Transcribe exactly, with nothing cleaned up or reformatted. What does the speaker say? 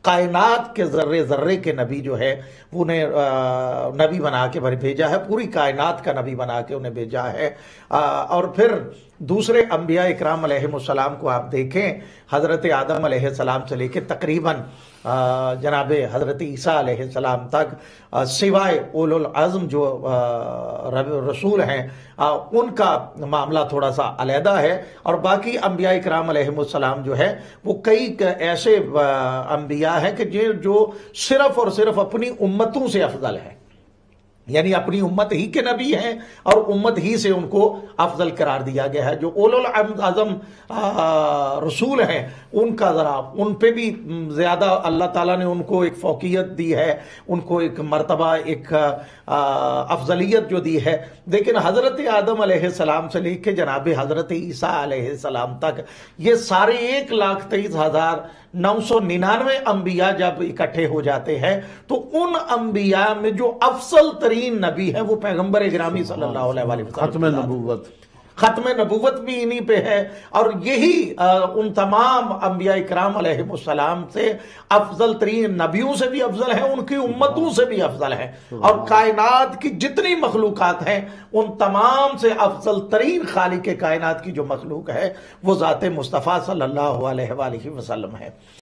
کائنات کے ذرے ذرے کے نبی جو ہے انہیں نبی بنا کے بھیجا ہے، پوری کائنات کا نبی بنا کے انہیں بھیجا ہے۔ اور پھر دوسرے انبیاء اکرام علیہ السلام کو آپ دیکھیں، حضرت آدم علیہ السلام سے لے کے تقریباً جناب حضرت عیسیٰ علیہ السلام تک، سوائے اولو العزم جو رسول ہیں ان کا معاملہ تھوڑا سا علیحدہ ہے، اور باقی انبیاء اکرام علیہ السلام جو ہے وہ کئی ایسے انبیاء ہیں کہ جو صرف اور صرف اپنی امتوں سے افضل ہیں، یعنی اپنی امت ہی کے نبی ہیں اور امت ہی سے ان کو افضل قرار دیا گیا ہے۔ جو اولو العزم رسول ہیں ان کا ذرا ان پہ بھی زیادہ اللہ تعالیٰ نے ان کو ایک فوقیت دی ہے، ان کو ایک مرتبہ ایک افضلیت جو دی ہے، لیکن حضرت آدم علیہ السلام سے لے کے جناب حضرت عیسیٰ علیہ السلام تک یہ سارے ایک لاکھ تیئیس ہزار نو سو ننانوے انبیاء جب اکٹھے ہو جاتے ہیں تو ان انبیاء میں جو افضل ترین نبی ہے وہ پیغمبر گرامی صلی اللہ علیہ وسلم، ختم نبوت ختم نبوت بھی انہی پہ ہے، اور یہی ان تمام انبیاء اکرام علیہ السلام سے افضل ترین نبیوں سے بھی افضل ہیں، ان کی امتوں سے بھی افضل ہیں، اور کائنات کی جتنی مخلوقات ہیں ان تمام سے افضل ترین خالق کائنات کی جو مخلوق ہے وہ ذات مصطفیٰ صلی اللہ علیہ وآلہ وسلم ہے۔